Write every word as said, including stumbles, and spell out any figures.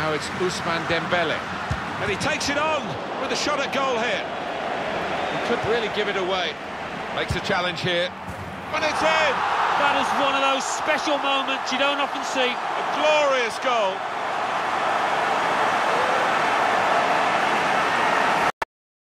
Now it's Ousmane Dembele. And he takes it on with a shot at goal here. He could really give it away. Makes a challenge here. And it's in! That is one of those special moments you don't often see. A glorious goal.